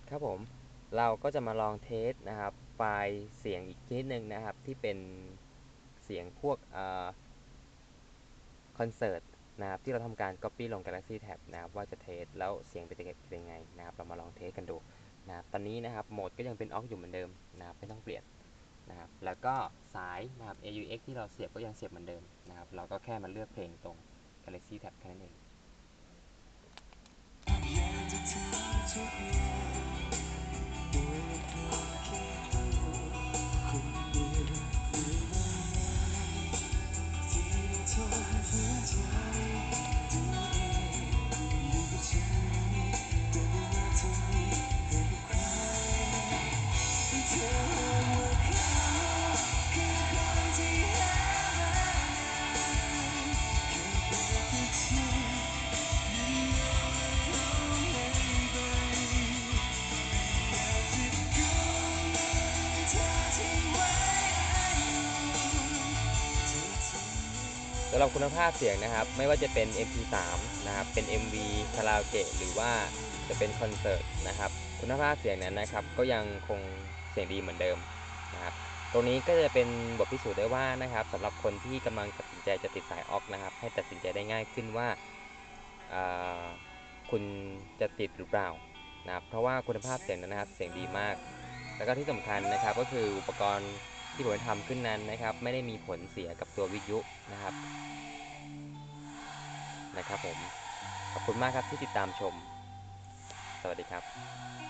ครับผมเราก็จะมาลองเทสนะครับไฟล์เสียงอีกชนิดหนึ่งนะครับที่เป็นเสียงพวกคอนเสิร์ตนะครับที่เราทำการ Copy ลง Galaxy Tab นะครับว่าจะเทสแล้วเสียงเป็นยังไงนะครับเรามาลองเทสกันดูนะครับตอนนี้นะครับโหมดก็ยังเป็นออกอยู่เหมือนเดิมนะครับไม่ต้องเปลี่ยนนะครับแล้วก็สายนะครับ AUX ที่เราเสียบก็ยังเสียบเหมือนเดิมนะครับเราก็แค่มาเลือกเพลงตรง Galaxy Tab แค่นั้นเองสำหรับคุณภาพเสียงนะครับไม่ว่าจะเป็น MP3 นะครับเป็น MV คาราโอเกะหรือว่าจะเป็นคอนเสิร์ตนะครับคุณภาพเสียงนั้นนะครับก็ยังคงเสียงดีเหมือนเดิมนะครับตรงนี้ก็จะเป็นบทพิสูจน์ได้ว่านะครับสำหรับคนที่กำลังตัดสินใจจะติดสายออกนะครับให้ตัดสินใจได้ง่ายขึ้นว่าคุณจะติดหรือเปล่านะครับเพราะว่าคุณภาพเสียงนั้นนะครับเสียงดีมากแล้วก็ที่สำคัญนะครับก็คืออุปกรณ์ที่ผมทำขึ้นนั้นนะครับไม่ได้มีผลเสียกับตัววิทยุนะครับผมขอบคุณมากครับที่ติดตามชมสวัสดีครับ